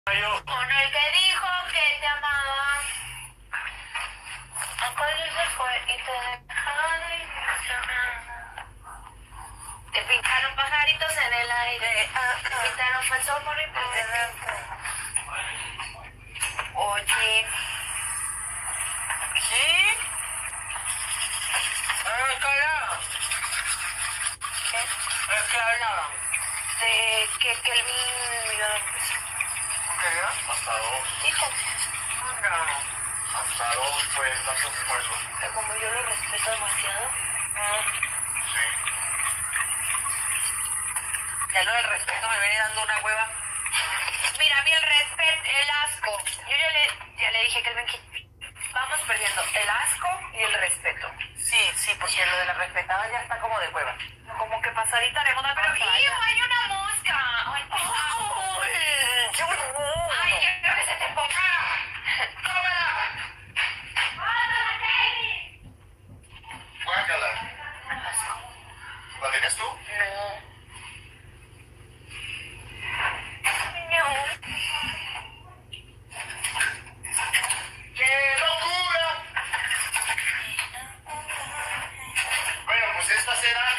Con el que dijo que te amaba. A cuál se fue y te dejaron ilusionada. Te pintaron pajaritos en el aire. Te pintaron falso amor y por delante. Oye. ¿Sí? ¿Qué hablaba? ¿Qué? ¿Qué hablaba? De que Kelvin me dio ¿Qué? Hasta dos. No. Hasta dos fue tanto como eso. Pero como yo lo respeto demasiado. Sí. Ya lo del respeto me viene dando una hueva. Mira, a mí el respeto, el asco. Yo ya le dije que vamos perdiendo el asco y el respeto. Sí, porque lo de la respetada ya está como de hueva. Como que pasadita de moda, pero ¡iu! Hay una mosca. Ay, ¡Qué horror! ay, quiero que se te ponga. ¡Cómela! ¡Mándala, Kelly! Guácala. ¿La tienes tú? No. ¡Qué locura! Bueno, pues esta será